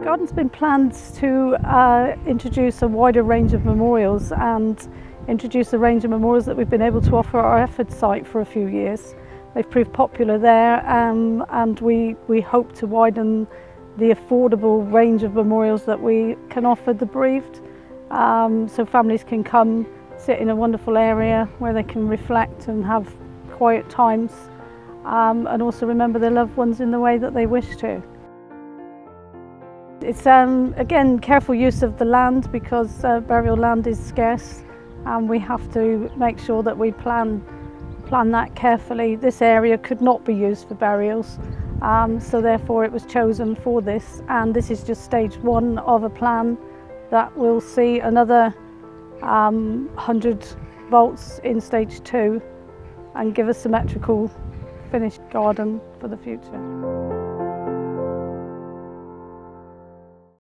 garden's been planned to introduce a wider range of memorials and introduce a range of memorials that we've been able to offer at our Efford site for a few years. They've proved popular there, and we hope to widen the affordable range of memorials that we can offer the bereaved, so families can come sit in a wonderful area where they can reflect and have quiet times, and also remember their loved ones in the way that they wish to. It's again careful use of the land, because burial land is scarce, and we have to make sure that we plan that carefully. This area could not be used for burials, so therefore it was chosen for this, and this is just stage one of a plan that will see another 100 vaults in stage 2 and give a symmetrical finished garden for the future.